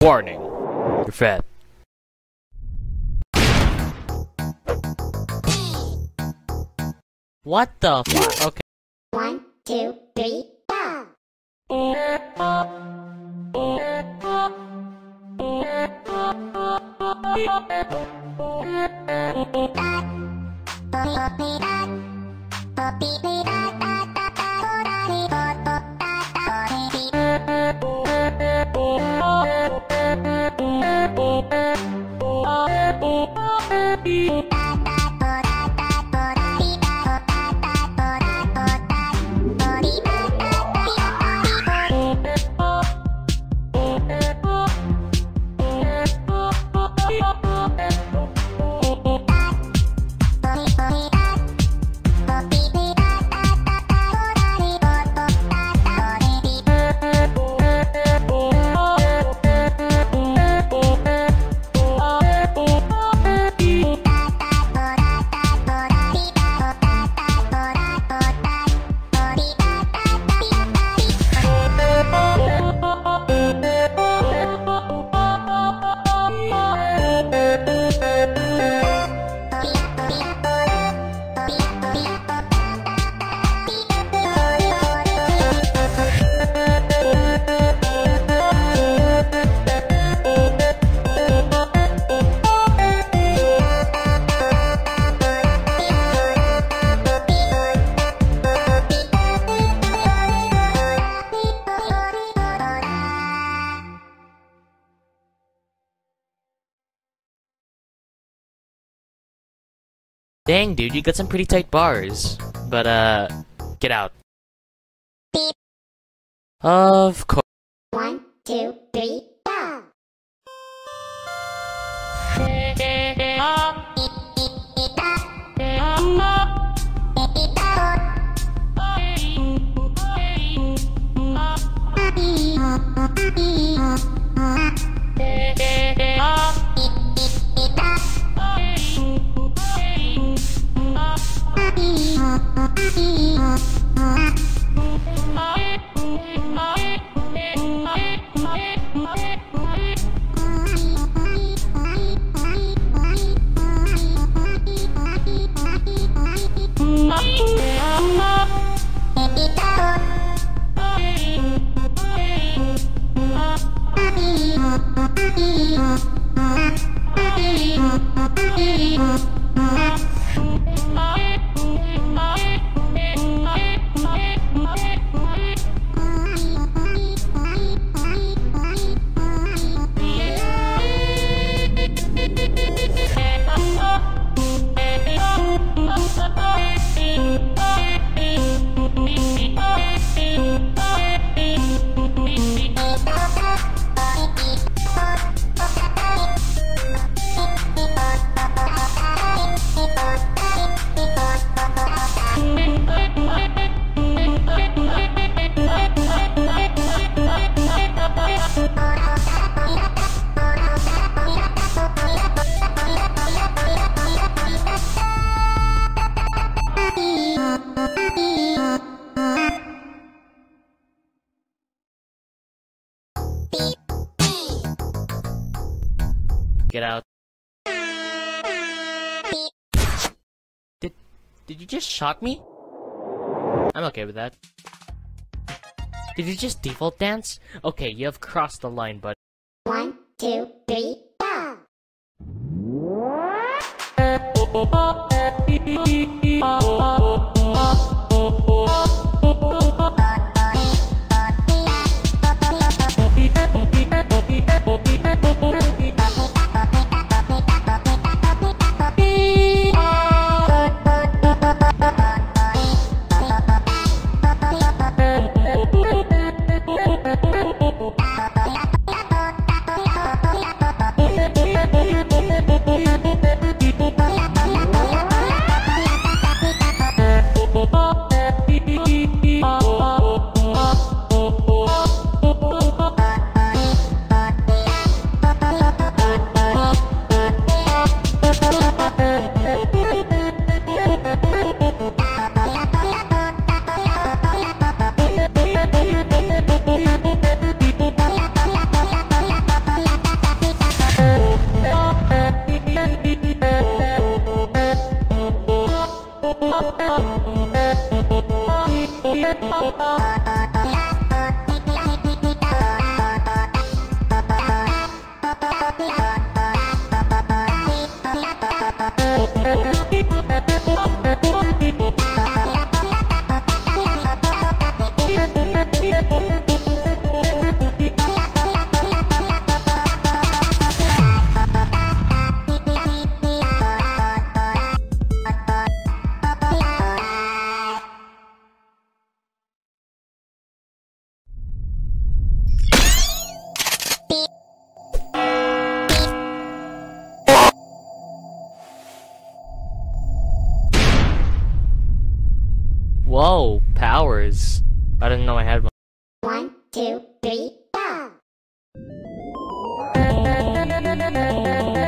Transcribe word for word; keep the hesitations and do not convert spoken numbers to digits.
Warning. You're fat. What the fuck? Okay. One, two, three, go! Dang, dude, you got some pretty tight bars. But, uh, get out. Beep. Of course. One, two, three, go! Get out. Did, did you just shock me? I'm okay with that. Did you just default dance? Okay, you have crossed the line, but... One, two, three, go! Whoa, powers. I didn't know I had one. One, two, three, go!